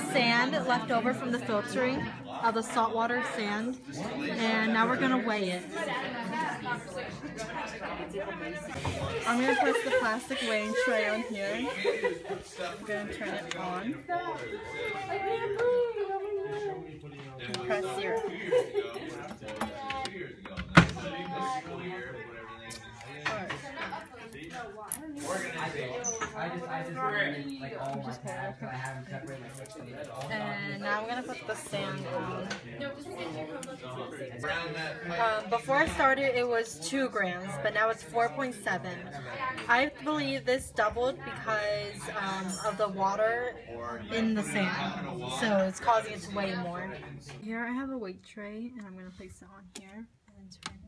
sand left over from the filtering of the saltwater sand, and now we're gonna weigh it. I'm gonna press the plastic weighing tray on here. I'm gonna turn it on. And press 0. And now I'm gonna put the sand on. Before I started, it was 2 grams, but now it's 4.7. I believe this doubled because of the water in the sand, so it's causing it to weigh more. Here I have a weight tray, and I'm gonna place it on here and turn it.